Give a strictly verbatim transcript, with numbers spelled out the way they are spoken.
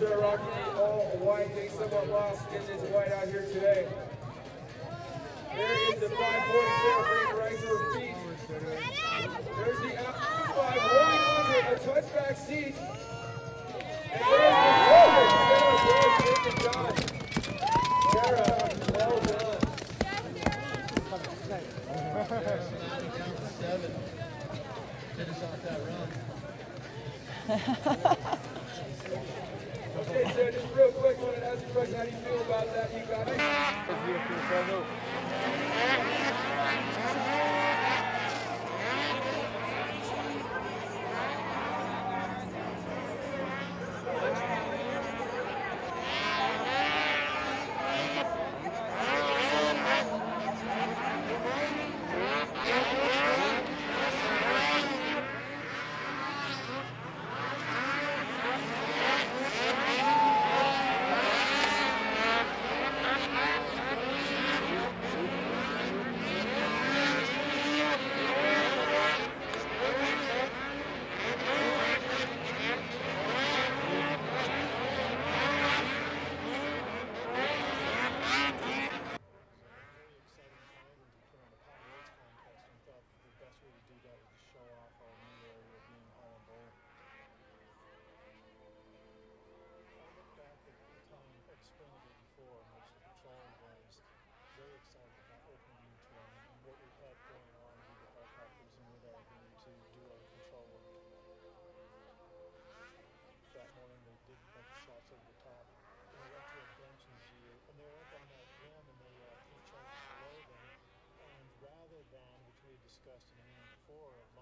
are rocking all white. Getting somewhat lost in this white out here today. There is the five forty Sarah bringing right to her feet. There's the five one hundred, a touchback seat. And there's the seven, Sarah Brooks, take it done. Sarah, well done. Seven. Finish off that run. Okay, so just real quick, I wanted to ask you a question. How do you feel about that? You got it? Discussed in the meeting before.